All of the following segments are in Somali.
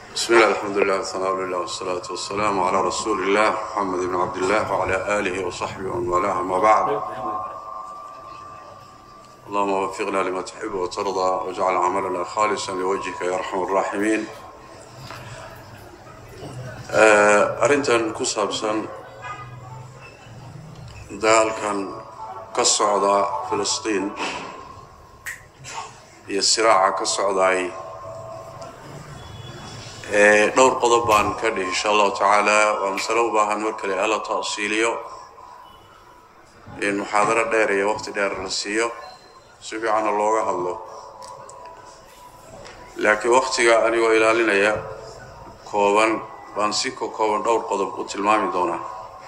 بسم الله الحمد لله والثناء لله والصلاة والسلام على رسول الله محمد بن عبد الله وعلى آله وصحبه ومن والاه. أما بعد، اللهم وفقنا لما تحب وترضى واجعل عملنا خالصا لوجهك يا أرحم الراحمين. أرنتن كسابسا دالكن كالصعدة فلسطين هي الصراع كالصعدة dhowr qodob baan ka dhihi insha Allah taala waa mas'alo u baahan mar kale ala taasiiliyo in muhaadara dheer iyo waqti dheer la siiyo si fiican looga hadlo, laakiin waqtiga anigoo ilaalinaya kooban baan si kooban dhowr qodob u tilmaami doonaa.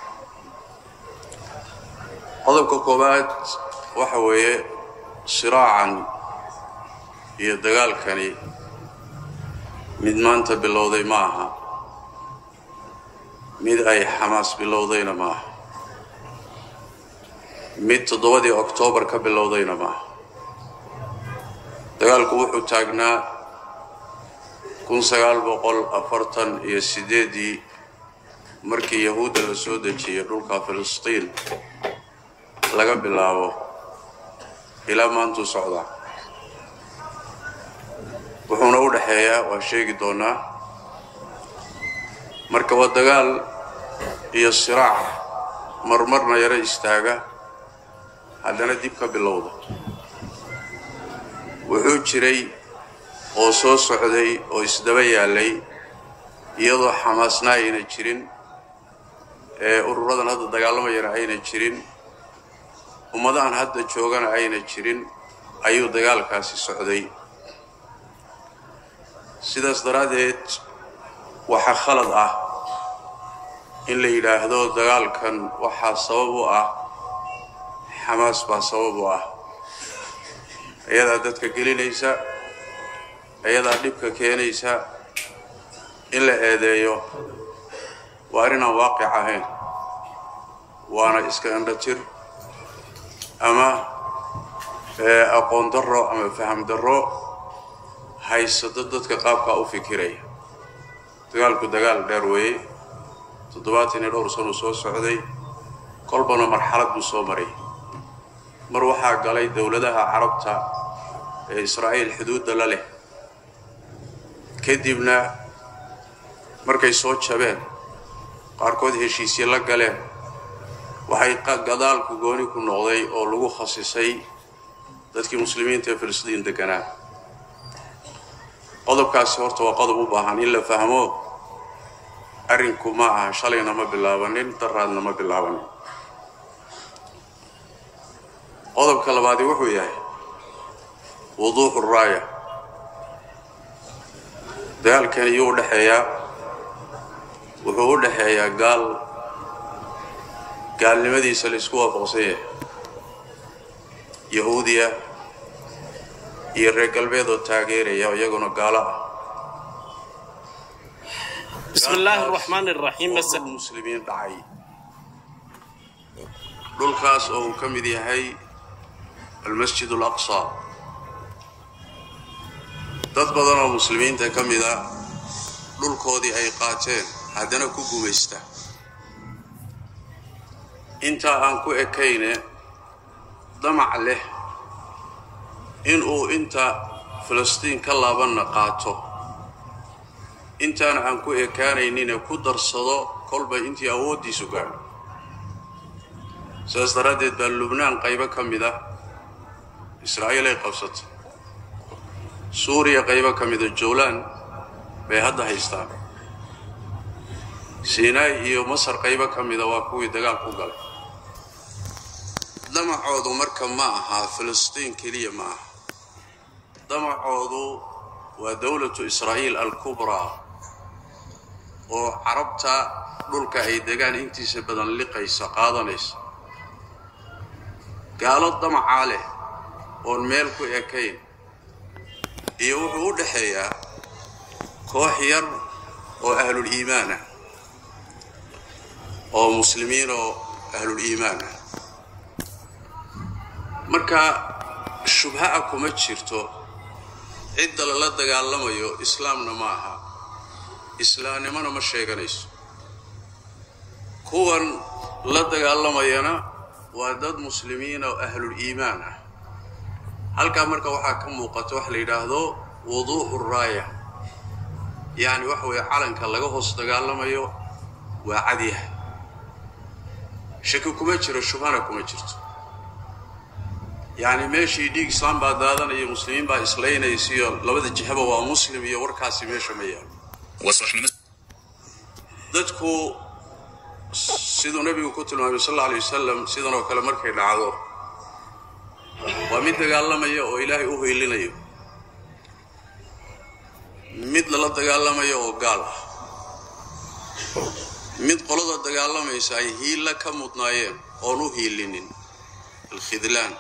qodobka koobaad waxa weeye siraacan iyo dagaalkani mid maanta bilowday ma aha, mid ay Xamaas bilowdayna ma aha, mid 7 Oktoobar ka bilowdayna ma aha. dagaalku wuxuu taagnaa 1948 markii Yahuudda la soo dejiyay dhulka Filistiin laga bilaabo ilaa maanta socda. wuxuuna u dhaxeeyaa waa sheegi doonaa marka waa dagaal iyo siraac marmarna yara istaaga haddana dib ka bilowda. wuxuu jiray oo soo socday oo isdaba yaalay iyadoo Xamaasna ayna jirin, ururadan hadda dagaalamayana ayna jirin, ummadahan hadda joogana ayna jirin, ayuu dagaalkaasi socday. sidaas daraadeed waxa khalad ah in la yiraahdo dagaalkan waxa sabab u ah Xamaas baa sabab u ah. ayada dadka gelinaysa, ayada dhibka keenaysa in la eedeeyo waa arrin aan waaqic ahayn, waana iska indhatir ama aqoon darro ama faham darro haysado dadka qaabka u fikiraya. dagaalku dagaal dheer weeye, 72 sano soo socday, kolbana marxalad buu soo maray. mar waxaa galay dawladaha Carabta ee Israa'iil xuduudda la leh, kadibna markay soo jabeen qaarkood heshiisyo la galeen, waxay gadaalku gooni ku noqday oo lagu khasisay dadkii muslimiinta ee Filistiin deganaa. qodobkaasi horta waa qodob u baahan in la fahmo. arrinku ma aha shalayna ma bilaabanin, daraadna ma bilaabanin. qodobka labaad wuxuu yahay wuduuxu raaya. dagaalkan wuxuu u dhaxeeyaa gaalnimadiisa la isku waafaqsan yahay, Yahuudiya iyo reer galbeed oo taageeraya iyaguna gaalo ah. bismillahir rahmanir rahiim. muslimiin dhacay dhulkaas oo uu ka mid yahay al-Masjid al-Aqsa. dad badan oo muslimiinta ka mid ah dhulkoodii ay qaateen haddana ku gumaysta. inta aan ku ekayne damac leh in uu inta Filistiin ka laabanna qaato, intaan aan ku ekaanaynin ku darsado kolba intii awoodiisu gaadho. sidaas daraadeed baa Lubnaan qaybo ka mid ah Israa'iil ay qabsatay, Suuriya qaybo ka mid ah Joolaan bay hadda haystaan, Sinai iyo Masar qaybo ka mid ah waa kuwii dagaal ku galay. damacoodu marka ma aha Filistiin kaliya ma aha, damacoodu waa dawladu Israa'iil al-Kubra oo Carabta dhulka ay degaan intiisa badan liqaysa qaadanaysa. gaalo damaca leh oo meel ku ekayn iyo wuxuu u dhaxeeyaa koox yar oo ahlul iimaan ah oo muslimiin oo ahlul iimaan ah. marka shubha kuma jirto cidda la dagaalamayo islaamna ma aha, islaamnimana ma sheeganayso kuwan la dagaalamayana waa dad muslimiin oo ahlul iimaan ah halka marka waxa ka muuqato wax la yiraahdo wuduu'ur raaya yani wax way calanka laga hoos dagaalamayo waa cadiyaha shaki kuma jiro shubhana kuma jirto يعني ماشي ديك إسلام بعدادنا يا مسلمين بعد إسلامنا يصير لبده جهبة ومسلم يوركاسي ماشي مياه وصح لنا ذاتكو سيدنا النبي وكتله صلى الله عليه وسلم سيدنا وكلام مركي نعذو ومثل قال لما يا إلهي أوه لنا يو مثل الله قال لما يا وقال مثل قلده قال لما يساي هي لك متنايم أنو هي لنين الخذلان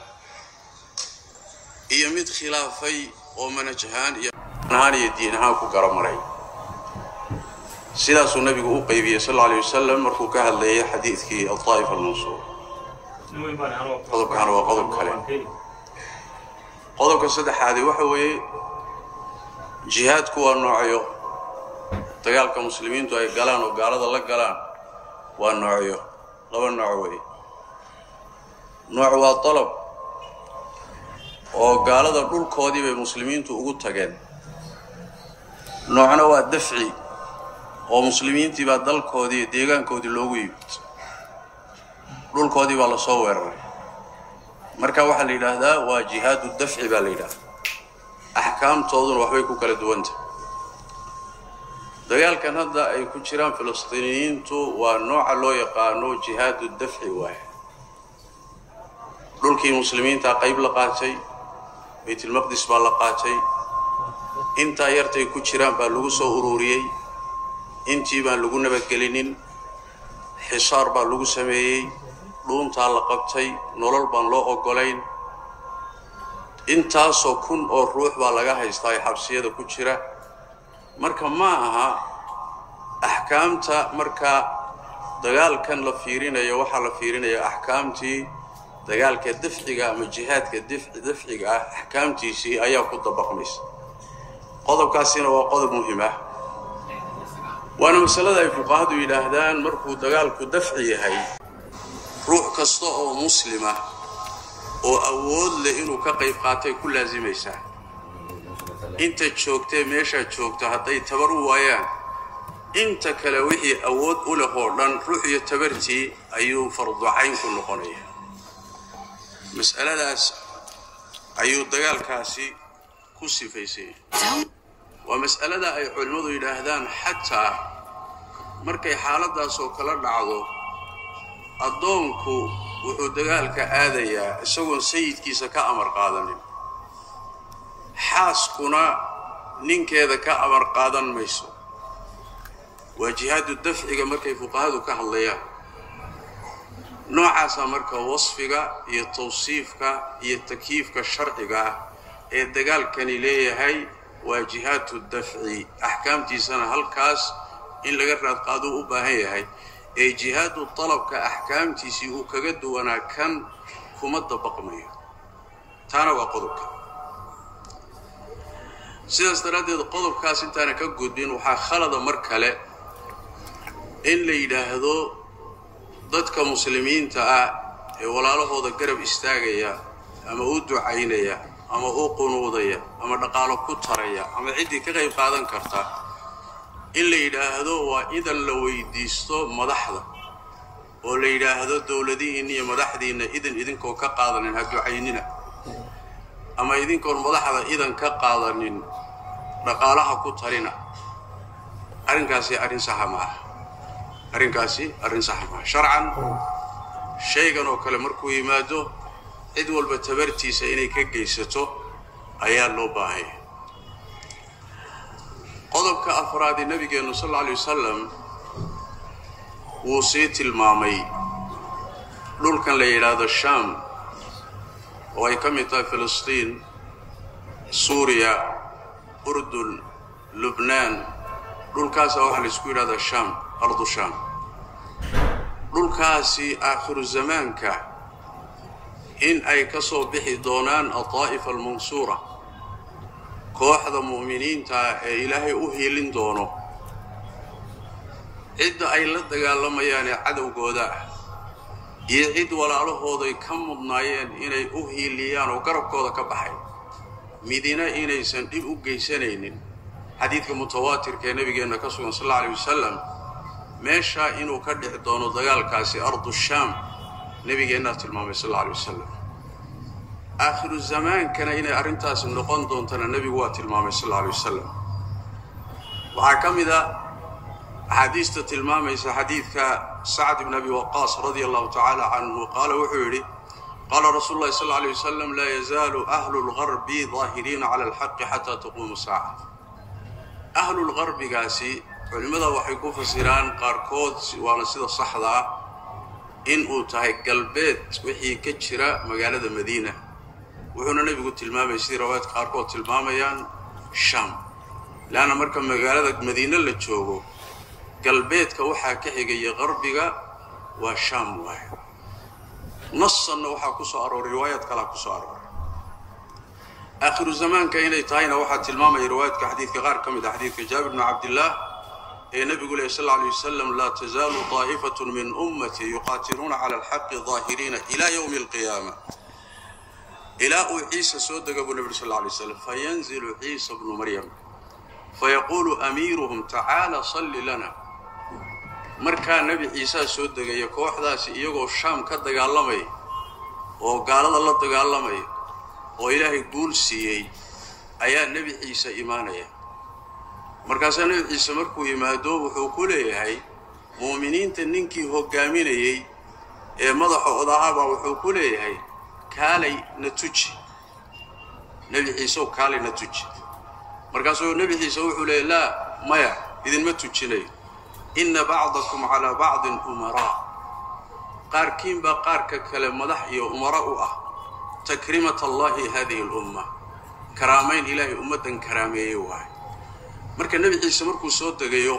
iyo mid khilaafay oo manajhaan iyo naani diinaha ku garamaray sidaas uu nabigu u qaybiyay sallallahu alayhi wasallam markuu ka hadlayay xadiiskii al-Taif al-Mansur qodobkan waa qodob kale qodobka saddexaad waxa weeye jihaadku waa noocyo dagaalka muslimiintu ay galaan oo gaalada la galaan waa noocyo laba nooc weeye nooc waa talab oo gaalada dhulkoodii bay muslimiintu ugu tageen noocna waa dafci oo muslimiintii baa dalkoodii deegaankoodii loogu yimid dhulkoodii baa la soo weeraray marka waxa la yiraahdaa waa jihaadu dafci baa la yiraahdaa ahkaamtooduna waxbay ku kala duwanta dagaalkan hadda ay ku jiraan Falastiiniyiintu waa nooca loo yaqaano jihaadu dafci waay dhulkii muslimiinta qayb la qaatay بيت المقدس بالقاتي انت يرتي كجيران با لوgu soo ururiyay intii baan lagu nabadgelinin xisaar baa lagu sameeyay dhuunta la qabtay nolol baan loo ogolayn intaasoo kun oo ruux baa laga haystay xabsiyada ku jira marka ma aha ahkaamta marka dagaalkan la fiirinayo waxa la fiirinayo ahkaamtii dagaalka dafciga ama jihaadka dafciga ah ahkaamtiisi ayaa ku dabaqmaysa qodobkaasina waa qodob muhiim ah waana masalada ay fuqahaadu yiraahdaan markuu dagaalku dafci yahay ruux kasta oo muslima oo awood leh inuu ka qayb qaatay ku laazimaysa inta joogtay meesha joogta haday tabar u waayaan inta kale wixii awood u leh oo dhan ruux iyo tabartii ayuu fardu cayn ku noqonaya مسألة أيو دجال كاسي كوسي فيسي ومسألة أي علماء يلاهدان حتى مركي حالة دا سو كلا نعضو الضونكو وحو دجال كآذية سوون سيد كيسا كأمر قادن حاس كنا نين كذا كأمر قادن ميسو وجهاد الدفع مركي فقهادو كهالليا نوعاس marka wasfiga iyo tawsiifka iyo takyiifka sharciga ee dagaalkani leeyahay waa jihaadu dafci ahkaamtiisana halkaas in laga raad qaado u baahan yahay ee jihaadu talabka ahkaamtiisi uu kaga duwanaa kan kuma dabaqmayo taana waa qodobka sidaas daradeed qodobkaas intaana ka gudbin waxa khalada mar kale in la yiraahdo dadka muslimiinta ah ee walaalahooda garab istaagaya ama u ducaynaya ama u qunuudaya ama dhaqaalo ku taraya ama cidii ka qayb qaadan karta in la yiraahdo waa idan la weydiisto madaxda oo la yiraahdo dawladihiin iyo madaxdiina idan idinkoo ka qaadanin ha ducaynina ama idinkoon madaxda idan ka qaadanin dhaqaalaha ku tarina arrinkaasi arrin sax ma aha arrinkaasi arrin sax ma sharcan shaygan oo kale markuu yimaado cid walba tabartiisa inay ka geysato ayaa loo baahay qodobka afraad ee nabigeenu sallallahu alayhi wasallam wuu sii tilmaamay dhulkan la yiraahdo Sham oo ay ka mid tahay Filistiin Suuriya Urdun Lubnaan dhulkaas waxa la isku yiraahdo Sham ardu Sham dhulkaasi aakhiru zamaanka in ay ka soo bixi doonaan al-Taif al-Mansura kooxda muuminiinta ee Ilaahay u heelin doono cid ay la dagaalamayaan cadawgooda iyo cid walaalahooda ay ka mudnaayeen inay u hiiliyaan oo garabkooda ka baxay midina inaysan dib u geysanaynin xadiidka mutawaatirka ee nabigeena ka sugan sallallahu alayhi wasallam meesha inuu ka dhici doono dagaalkaasi ardu sham nabigeena tilmaamay sallallahu alayhi wasallam aakhiru zamaankana inay arintaas noqon doontana nabigu waa tilmaamay sallallahu alayhi wasallam waxa kamida حديث تلمامي حديث سعد بن أبي وقاص رضي الله تعالى عنه قال وحوري قال رسول الله صلى الله عليه وسلم لا يزال أهل الغرب ظاهرين على الحق حتى تقوم الساعة أهل الغرب قاسي ولماذا وحيكون فسيران قاركود وانا سيدة صحضة إن أوتاي قلبات وحي كتشرة مقالة مدينة وحونا نبي قلت تلمامي سيدة رواية قاركود تلمامي الشام لأن مركب مقالة مدينة اللي تشوفه قلبيتك وحا كحيقية غربية وشام واحد نصا وحا كسار وروايات كلا كسار آخر الزمان كاين يتاين وحا تلماما روايات كحديث غار كمد حديث جابر بن عبد الله النبي يقول صلى الله عليه وسلم لا تزال طائفة من أمتي يقاتلون على الحق ظاهرين إلى يوم القيامة إلى عيسى صدق أبو النبي صلى الله عليه وسلم فينزل عيسى بن مريم فيقول أميرهم تعالى صل لنا marka nabi ciisa soo degay kooxdaas iyagoo shaam ka dagaalamay oo gaalada la dagaalamay oo ilaahay guul siiyay ayaa nabi ciisa iimaanaya markaas nabi ciisa markuu yimaado wuxuu ku leeyahay muuminiinta ninkii hogaaminayay ee madaxooda ahaa wuxuu ku leeyahay kaalay natuji nabi ciisa kaalay natuji markaas nabi ciisa wuxuu leeyahay la maya idin ma tujinay إن بعضكم على بعض أمراء قاركين بقارك كلام مدح يا أمراء تكريمة الله هذه الأمة كرامين إلهي أمة كرامية واحد مركا النبي عيسى مركو صوت دقيو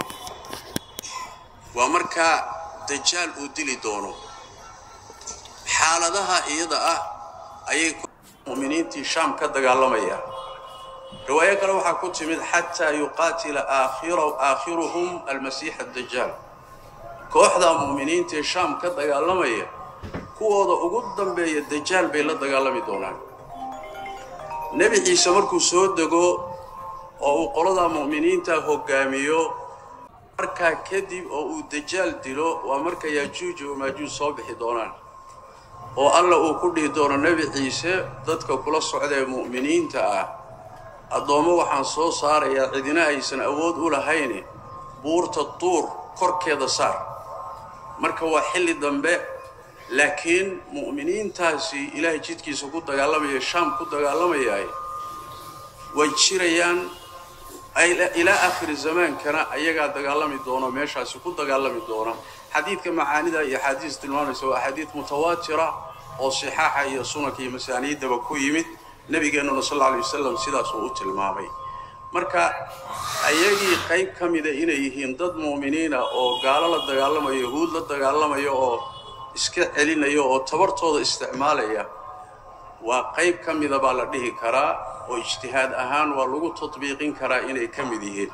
ومركا دجال أدلي دونو حالدها إيضا أي مؤمنين تي شام كدقالمية رواية كروحة كتمت حتى يقاتل آخرهم المسيح الدجال كوحدة مؤمنين تي شام كدقالمية كوحدة أقدم بي الدجال بي لدقالمي دونان نبي عيسى مركو سود دقو أو قرضة مؤمنين تا هقاميو مركا كدب أو الدجال دلو ومركا يجوج وماجوج صابح دونان والله أقول دون النبي عيسى ضدك كل الصعدة مؤمنين تا الضوء وحن صو صار يا عدنا أيسن أود ولا هيني بورت الطور كرك هذا صار مركوا حل الدنباء لكن مؤمنين تاسي إلهي جد كي سقط دجالم يا شام كود دجالم ياي ويشيريان إلى آخر الزمان كان أيجا دجالم يدونا ماشى سقط دجالم يدونا حديث كما عانده يا حديث تلمان سواء حديث متواترة أو صحاحة يا سنة كي مسانيد دبكويمت نبينا صلى الله عليه وسلم سيدا سوء المامي مركا أيجي قيب كميدا إنه يهين ضد مؤمنين أو قال لا دجالم يهود لا دجالم أو إسكت علينا أو تبرتوا استعمالية وقيب كميدا بالده كرا واجتهاد أهان ولو تطبيقين كرا إنه كميدين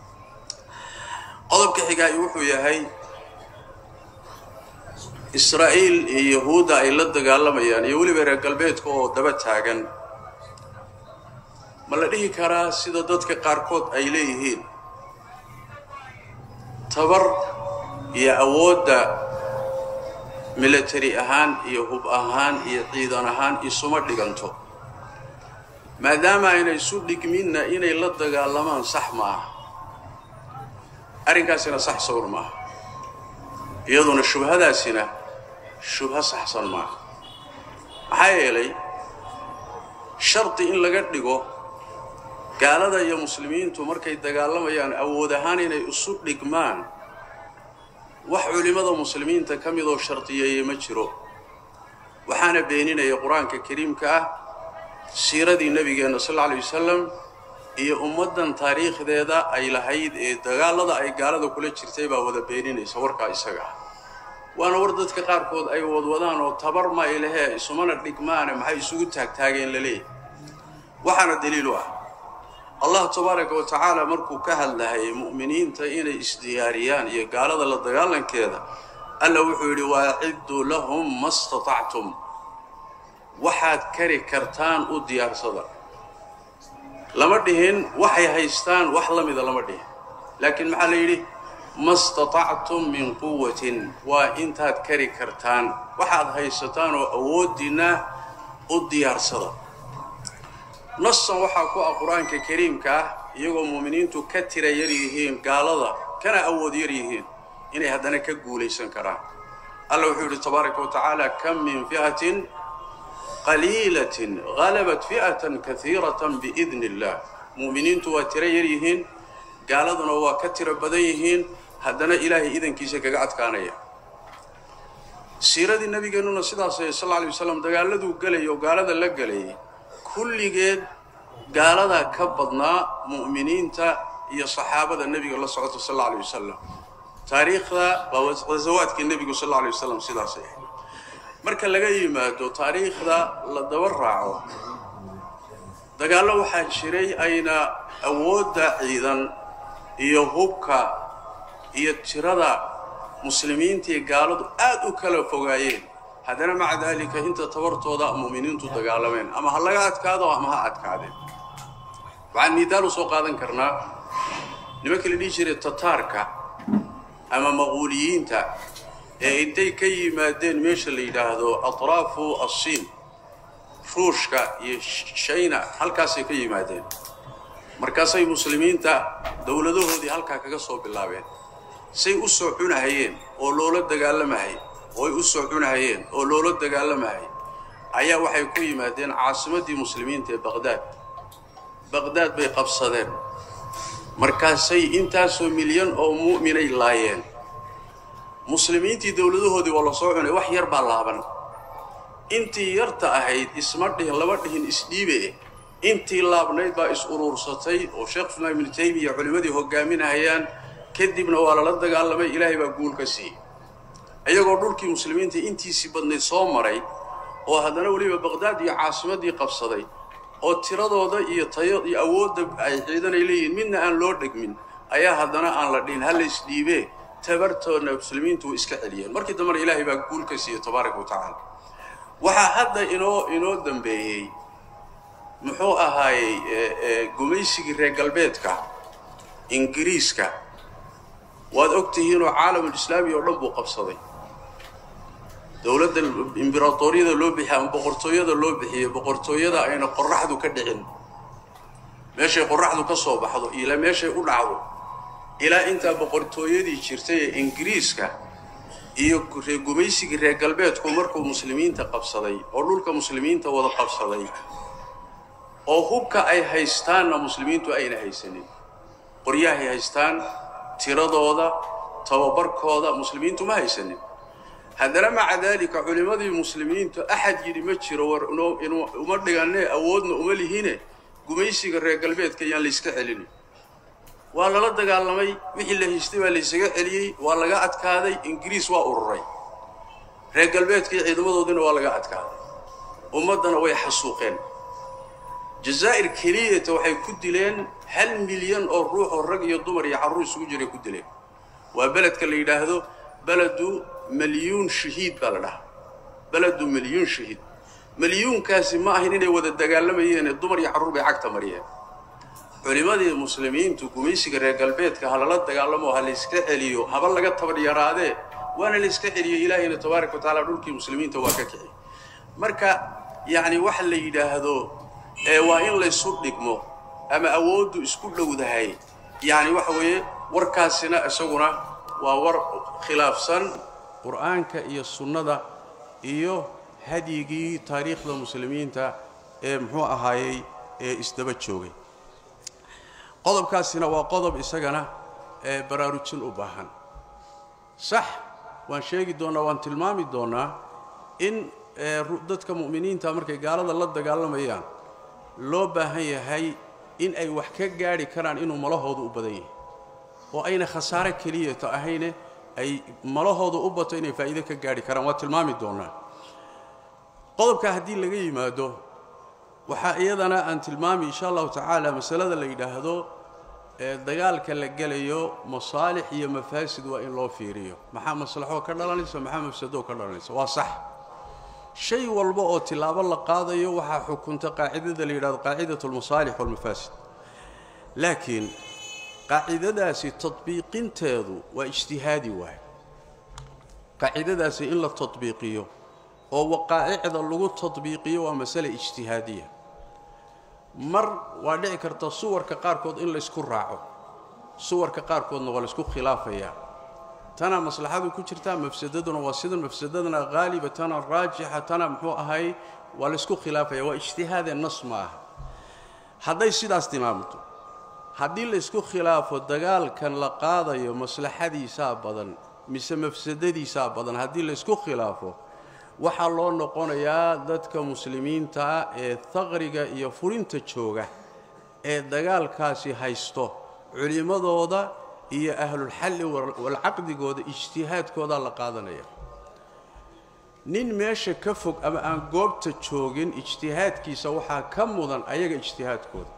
قلب كحكاية وحوي هاي إسرائيل يهودا إلا دجالم يعني يولي برا قلبيت كو دبت هاجن ما لديه كرا سيدا دادك قاركود أي ليهين تبر يا أود ميلتري أهان يهوب أهان يقيدان أهان يسمر لغانتو ما دام إن يسود لك منا إن يلدق اللمان صح معه أرنكاسنا صح صور معه يظن الشبهة دا سنة الشبهة صح صل معه حيالي شرط إن لقد لقو قال هذا يا مسلمين تمركي دقالما يعني أودهان إن يسود لك مان وحو لماذا مسلمين تكملوا شرطية يمجروا وحانا بيننا يا قرآن كريم كأه سيرة النبي صلى الله عليه وسلم هي أمدا تاريخ ذا أي لهيد دقال هذا أي قال هذا كل شيء وذا بيننا سورك إسقى وأنا وردت كقاركود أي وضوضان وتبر ما إلها سمنا الرجمان ما هي سوق تاجين للي وحنا دليلها الله تبارك وتعالى مركو كهل لهي مؤمنين تأين إسدياريان يقال هذا للضغالا كذا ألا وحولي واعدوا لهم ما استطعتم وحاد كري كرتان وديار صدر لمردهن وحي هيستان وحلم إذا لمردهن لكن محالي ما استطعتم من قوة وإنتاد كري كرتان وحاد هيستان وأودنا وديار صدر نصا وحاكو القرآن الكريم يقول مؤمنين تكتر يريهين قال الله كان أود يريهين إني هدنا كقولي سنكران الله وحده تبارك وتعالى كم من فئة قليلة غلبت فئة كثيرة بإذن الله مؤمنين تواتر يريهين قال الله وكتر بديهين هدنا إلهي إذن كيسك قعد كانيا سيرة النبي قالوا صلى الله عليه وسلم قال له قالي وقال له لقالي كل جد قال هذا كبضنا مؤمنين يا صحابة النبي صلى الله عليه وسلم تاريخ غزوات النبي صلى الله عليه وسلم سيدا صحيح مركا لقى يمادو تاريخ ذا لدور راعو دا قال له واحد شري أين أود أيضا يهوبك يتشرد مسلمين تي قالوا آدو كلا فوقايين هذا مع ذلك أنت تورط وضع مؤمنين تتقالمين أما هلا قاعد كذا وأما قاعد كذا وعن ندالو سوق هذا كرنا نمكن اللي يجري التتاركة أما مغوليين تا إنتي كي مادين مش اللي يدهدو أطراف الصين فروشكا يشينا هالكاسي كي مادين مركزي مسلمين تا دولته دي هالكا كقصوا بالله سي أسوحنا هين ولولد دجال معي وي أسوحنا هين ولولد دجال معي أيها وحي كي مادين عاصمة المسلمين تا بغداد بيقبصدين مركزي إنتاسو مليون أو مؤمني لاين مسلمين تي دولته دي والله صوحنا وحي يربع لابن انتي يرتأهيد اسمرده لبردهن اسديبه انتي لابنيد با اس ururسatay oo sheekh ibn Taymiyyah culimadii hogaaminayaan kadibna waa la dagaalamay Ilaahay baa guul ka siiyay ayagoo dhulkii muslimiinta intiisi badneed soo maray oo hadana waliba Baghdad iyo caasimadii qabsaday oo tiradooda iyo tayada iyo awoodda ay ciidan ay leeyihiin midna aan loo dhigmin ayaa hadana aan la dhiin hal isdhiibe tabartoona muslimiintu iska celiyeen markii damar Ilaahay baa guul ka siiyay tabaaraka wa taala waxa hadda inoo dambeeyay muxuu ahaay gumaysigii reer galbeedka ingiriiska waad ogtihiin oo caalamul islaami oo dhan buu qabsaday dawladda imberaatoriyada loo bixiyay boqortooyada loo bixiyay boqortooyada ayna qorraxdu ka dhicin meeshay qorraxdu ka soo baxdo ila meeshay u dhacdo ila inta boqortooyadii jirtay ingiriiska iyo gumaysigii reer galbeedku markuu muslimiinta qabsaday oo dhulka muslimiinta wada qabsaday oo hubka ay haystaanna muslimiintu ayna haysanin qoryahay haystaan tiradooda tababarkooda muslimiintu ma haysanin hadana maca dalika culimadii muslimiintu ahad yiri ma jiro war inuu uma dhiganay awoodna uma lihine gumaysiga reer galbeedka yaan la iska celin waa la dagaalamay wixii la haystay waa la isaga celiyay waa laga adkaaday ingiriis waa ururay reer galbeedka ciidamadoodina waa laga adkaaday ummadana way xasuuqeen جزائر كلية وحي كدلين 1 مليون أو روح الرجل يضمر يعروس وجري كدلين وبلد كاللي يلاهدو بلده مليون شهيد بلده مليون شهيد مليون كاسي ما هنا وذا الدجال لما ين الضمر يعرو بعكت مريا علماء المسلمين تقوميس جرى قلبيت كهالات دجال لما هالإسكحليو هبل لقى تبر يراده وأنا الإسكحليو إلهي تبارك وتعالى رولك المسلمين تواككه مركا يعني وحل يلاهدو وإن لا يصدق مو أما أود يسكت له ذهاي يعني وحوي وركاسنا أسونا وور خلاف سن قرآن كإيه السنة ده إيه هديجي تاريخ المسلمين تا محو أهاي استبد شوقي قضب كاسنا وقضب إسجنا براروتشن أباهن صح وان شيء دونا وان تلمامي دونا إن ردتك مؤمنين تامرك قال الله دجال ميان loo baahan yahay in ay wax ka gaari karaan inuu malahoodu u badan yahay oo ayna khasaare kaliya ta ahayne ay malahoodu u bato inay faa'iido ka gaari karaan waa tilmaami doonaa qodobka hadii laga yimaado waxa iyadana aan tilmaami insha Allah ta'ala masalada la yiraahdo dagaalka la galayo masaalix iyo mafaasid waa in loo fiiriyo maxaa maslaxo ka dhalanaysa maxaa mafsado ka dhalanaysa waa sax shay walba oo tilaabo la qaadayo waxa xukunta qaacidada la yiraahdo qaacidatul masaalix wal mafaasid laakiin qaacidadaasi tatbiiqinteedu waa ijtihaadi waay qaacidadaasi in la tatbiiqiyo oo waqaa'icda lagu tatbiiqiyo waa mas'ala ijtihaadiya mar waa dhici karta suwarka qaarkood in la isku raaco suwarka qaarkoodna waa la isku khilaafaya tana maslaxadu ku jirta mafsadaduna waa sidan mafsadaduna gaalibatan raajixa tana muxuu ahay waa la isku khilaafaya waa ijtihaad nas ma aha haday sidaas timaamto hadii la isku khilaafo dagaalkan la qaadayo maslaxadiisa badan mise mafsadadiisa badan hadii la isku khilaafo waxa loo noqonayaa dadka muslimiinta ee thaqriga iyo furinta jooga ee dagaalkaasi haysto culimadooda iyo ahlul hal wal aqdigooda ijtihaadkooda la qaadanaya nin meesha ka fog ama aan goobta joogin ijtihaadkiisa waxa ka mudan ayaga ijtihaadkooda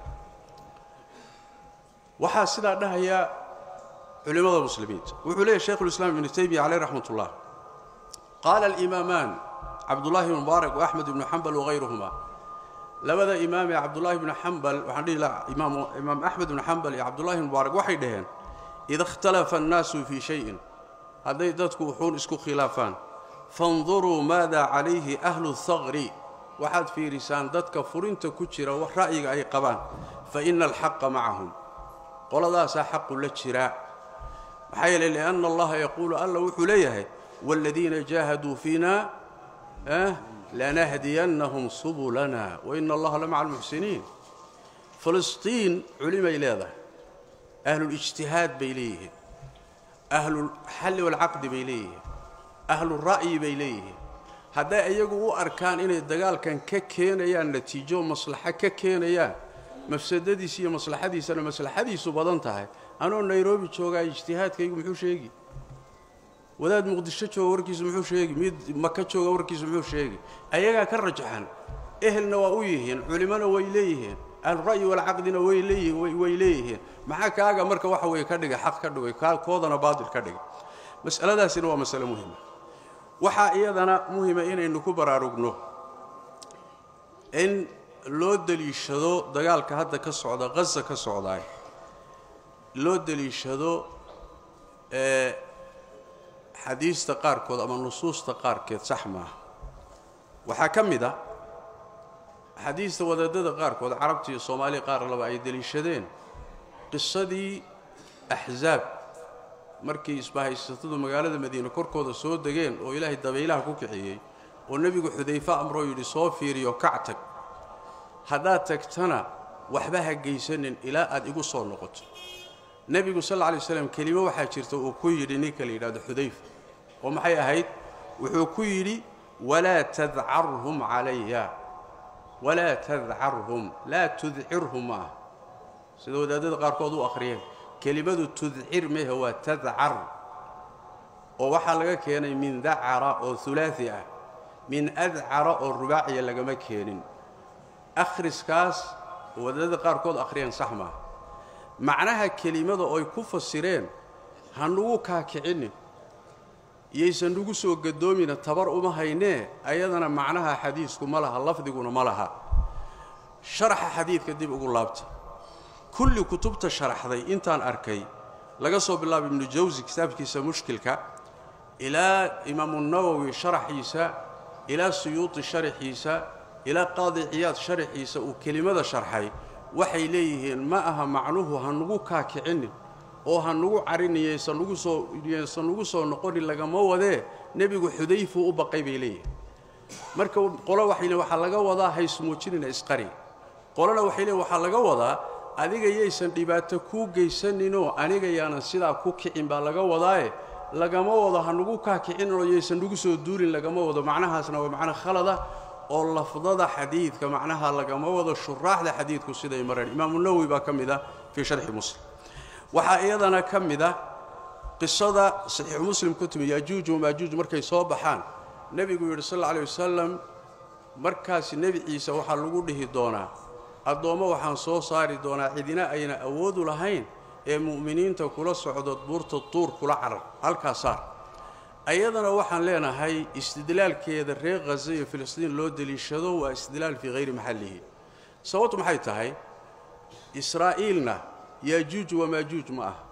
waxa sida dhahaya culimada muslimiinta wuxuu leeyahay Sheikh al-Islam Ibn Taymiyyah alayhi rahmatullah قال الإمامان عبد الله بن مبارك وأحمد بن حنبل وغيرهما لبدا إمام عبد الله بن حنبل وحدي لا إمام أحمد بن حنبل عبد الله بن مبارك وحيدهن إذا اختلف الناس في شيء هذا يدتكو حول اسكو خلافان فانظروا ماذا عليه أهل الثغر وحد في رسان دتك فرنت كجرا ورأيك أي قبان فإن الحق معهم قال ذا حق للشراء حيل لأن الله يقول ألا وحليه والذين جاهدوا فينا لنهدينهم سبلنا وإن الله لمع المحسنين فلسطين علم إلى أهل الاجتهاد بيليه أهل الحل والعقد بيليه أهل الرأي بيليه هذا يجوا أركان إن الدجال كان ككينيا نتيجة مصلحة ككينيا مفسدتي سي مصلحة دي سنة مصلحة دي سبضنتها أنا نيروبي شوقا اجتهاد كي محو شيء wadaad muqdisho jooga warkiisu muxuu sheegay mid maka jooga warkiisu muxuu sheegay ayaga ka rajaxan ehelna waa u yihiin culimana way leeyihiin al-ra'y wal 'aqdina way leeyihiin maxaa kaaga marka waxa way ka dhigay xaq ka dhigay koodana baadil ka dhigay mas'aladaasina waa mas'ala muhiim waxa iyadana muhiim inaynu ku baraarugno in loo daliishado dagaalka hadda ka socda Gaza ka socday loo daliishado حديث تقاركود أما النصوص تقاركود صح ما وحكمده حديث ودد تقاركود عربتي الصومالي قار لبا أي دليشدين قصة أحزاب مركي إسباهي يستطيعوا مقالة المدينة كوركود السود دقين وإلهي الدبيلها كوكحيي والنبي حذيفة أمره يلسوا في ريوكعتك هذا تكتنا وحبها جيسن إلى أن يقصوا النقط النبي صلى الله عليه وسلم كلمة وحاجرته وكيري نيكلي لهذا حذيفة ومحي أهيد وحكيري ولا تذعرهم عليا ولا تذعرهم لا تذعرهم سيدو دادد قاركودو أخرين كلمة تذعر ما هو تذعر ووحا لغا كياني من ذعر أو ثلاثية من أذعر أو الرباعية لغا ما كيانين أخرس كاس ودادد قاركود أخرين صحمة معناها كلمة أو يكوف السيرين هنوو كاكعين يسندوغو سو قدومينا تبر أما هينيه أيضا معناها حديثكم مالها اللفظكم مالها شرح حديث كديب أقول لابت كل كتبت شرح ذي إنتان أركي لقصوا بالله ابن الجوزي كتاب كيسا مشكلك إلى إمام النووي شرح يسا إلى سيوط شرح يسا إلى قاضي عياض شرح يسا وكلمة شرحي waxay leeyihiin ma aha macnuhu hanugu kaakicin oo hanugu cariniyay sanugu soo noqon lagama wade nabigu xudayfu u baqay bay leeyihiin marka qolo waxayna waxa laga wadaa haysmuujinina isqari qolana waxayna waxa laga wadaa adiga yeeysan dhibaato ku geysanino aniga yaana sida ku kicin baa laga wadaa lagama wado hanugu kaakicin oo yeeysan ugu soo duulin lagama wado macnahaasna waa macna khalada oo lafdada xadiidka macnaha lagama wado shuraaxda xadiidku sida ay mareen imaam an-nawawi baa kamida fi sharh muslim waxa iyadana kamida qisada sahih muslim kutumi yajuuj wa majuuj markay soo baxaan nabigu yiri sallallahu alayhi wasallam markaas nebi ciise waxa lagu dhihi doonaa adoomo waxaan soo saari doonaa cidina ayna awood u lahayn ee mu'miniinta kula socdo buurta tuur kula carar halka saar ayadana waxaan leenahay istidlaalkeeda reer Gaza iyo Filistiin loo daliishado waa istidlaal fi ghayri mahallihi sababtu maxay tahay Israa'iilna Yajuuj wa Majuuj ma ah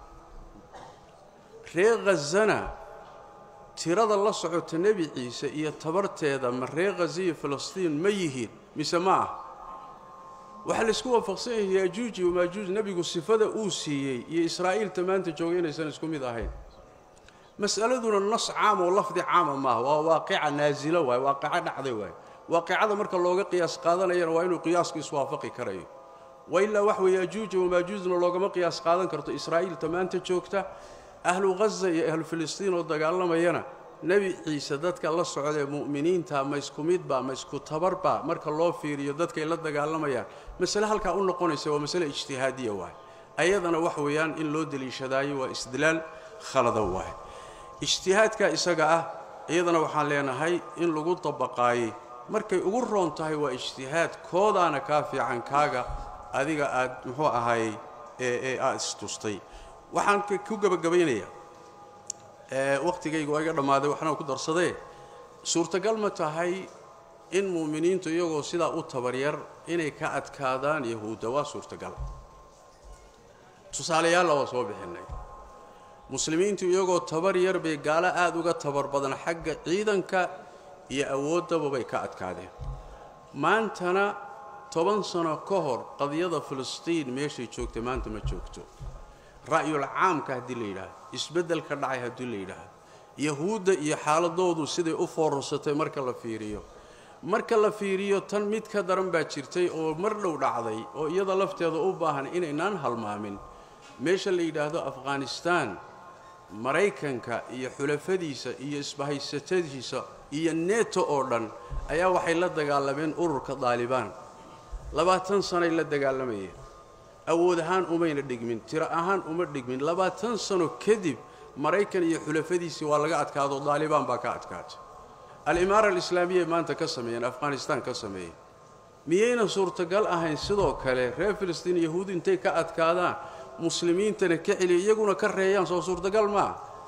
reer Gazana tirada la socota nabi ciise iyo tabarteeda ma reer Gaza iyo Filistiin ma yihiin mise ma ah waxa la isku waafaqsan yahay Yajuuj iyo Majuuj nabigu sifada uu siiyay iyo Israa'iil tamaanta joogeenaysan isku mid ahayn مسألتنا النص عام واللفظ عام ما هو واقع نازلة وواقع دحدي واقعده marka looga qiyaas qaadanayna waa inuu qiyaaska iswaafaqi karayo wayla wax Yajuuj iyo Majuujna loogama qiyaas qaadan karto Israa'iil tamaanta joogta ahlu Gaza iyo ahlu Filistiin oo dagaalamayana nabi ciise dadka la socday muuminiinta ma isku midba ma isku tabarba marka loo fiiriyo dadka la dagaalamayaan mas'ala halka u noqonaysa waa mas'ala ijtihaadiya waay ayadana wax weeyaan in loo daliishadaayo waa isdilaal khalada waay ijtihaadka isaga ah iyadana waxaan leenahay in lagu tabaqaayay markay ugu roon tahay waa ijtihaad koodana ka fiican kaaga adiga aad muxuu ahay aad istustay waxaan ku gabagabaynayaa waqtigaygu iga dhamaaday waxaan ku darsaday suurtagal ma tahay in muuminiintu iyagoo sida u tabaryar inay ka adkaadaan yahuuda waa suurtagal tusaalayaal oo soo bixinay muslimiintu iyagoo tabar yar bay gaala aad uga tabar badan xagga ciidanka iyo awoodaba bay ka adkaadeen maantana 10 sano ka hor qadiyada Filistiin meeshay joogtay maanta ma joogto ra'yul caamka hadii la yiraahdo isbedelka dhacay hadii la yiraahdo yahuuda iyo xaaladoodu siday u foorsatay marka la fiiriyo tan mid ka daran baa jirtay oo mar dhow dhacday oo iyada lafteeda u baahan inaynaan halmaamin meesha la yiraahdo Afghanistan maraykanka iyo xulafadiisa iyo isbahaysatadiisa iyo NATO oo dhan ayaa waxay la dagaalameen ururka Taliban 20 sano la dagaalamayeen awood ahaan umayna dhigmin tiro ahaan uma dhigmin 20 sano kadib maraykan iyo xulafadiisa waa laga adkaado Taliban baa ka adkaatay al-Imaara al-Islaamiyya maanta ka sameeyeen Afghanistan ka sameeyeen miyayna suurtagal ahayn sidoo kale reer Filistiin yahuud intay ka adkaadaan muslimiintana ka celiyo iyaguna ka reeyaan soo suurtagal ma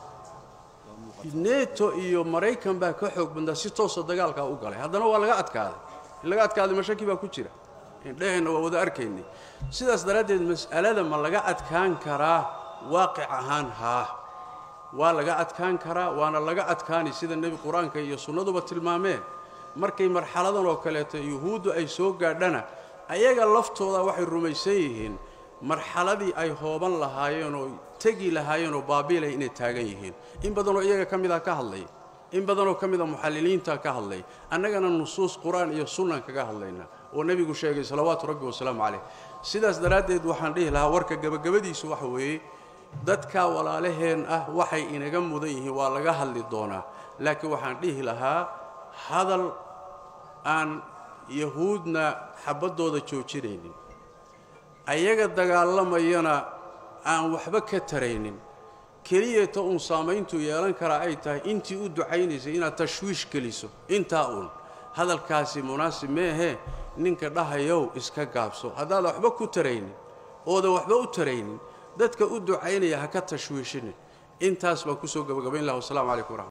NATO iyo maraykan baa ka xoog badan si toos ah dagaalka u galay haddana waa laga adkaaday mashaki baa ku jira indheena waa wada arkaynay sidaas daraadeed mas'alada ma laga adkaan karaa waaqic ahaan waa laga adkaan karaa waana laga adkaani sida nabi quraanka iyo sunnaduba tilmaameen markay marxaladan oo kale yahuudu ay soo gaadhana ayaga laftooda waxay rumaysan yihiin marxaladii ay hooban lahaayeen oo tagi lahaayeen oo baabiilay inay taagan yihiin in badan oo iyaga kamida ka hadlay in badan oo kamida muxalliliinta ka hadlay annagana nusuus quraan iyo sunnah kaga hadlayna oo nabigu sheegay salawaatu rabbi wa salaamu alayhi sidaas daraadeed waxaan dhihi lahaa warka gabagabadiisu waxa weeye dadka walaalaheen ah waxay inaga mudan yihiin waa laga hadli doonaa laakiin waxaan dhihi lahaa hadal aan yahuudna xabadooda joojinaynin ayaga dagaalamayana aan waxba ka taraynin kaliya ta un saameyntu yeelan kara ay tahay intii u ducaynaysay inaad tashwiish geliso intaa un hadalkaasi munaasib meehe ninka dhahayow iska gaabso haddaad waxba ku taraynin ooda waxba u taraynin dadka u ducaynaya ha ka tashwiishin intaas baan ku soo gabagabayn lahaa. Assalaamu calaykum.